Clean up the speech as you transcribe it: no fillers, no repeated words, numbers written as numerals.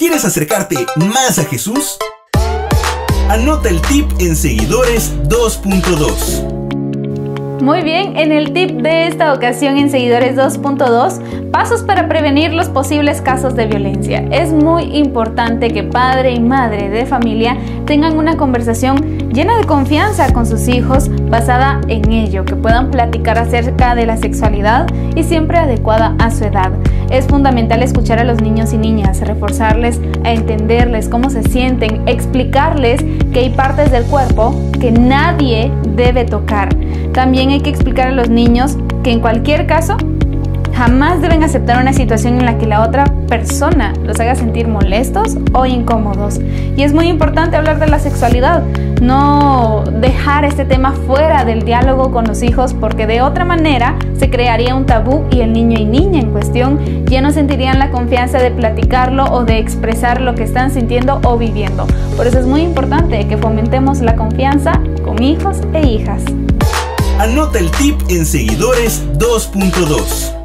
¿Quieres acercarte más a Jesús? Anota el tip en Seguidores 2.2. Muy bien, en el tip de esta ocasión en Seguidores 2.2, pasos para prevenir los posibles casos de violencia. Es muy importante que padre y madre de familia tengan una conversación llena de confianza con sus hijos, basada en ello, que puedan platicar acerca de la sexualidad y siempre adecuada a su edad. Es fundamental escuchar a los niños y niñas, reforzarles a entenderles cómo se sienten, explicarles que hay partes del cuerpo que nadie debe tocar. También hay que explicar a los niños que en cualquier caso jamás deben aceptar una situación en la que la otra persona los haga sentir molestos o incómodos. Y es muy importante hablar de la sexualidad, no dejar este tema fuera del diálogo con los hijos, porque de otra manera se crearía un tabú y el niño y niña en cuestión ya no sentirían la confianza de platicarlo o de expresar lo que están sintiendo o viviendo. Por eso es muy importante que fomentemos la confianza con hijos e hijas. Anota el tip en Seguidores 2.2.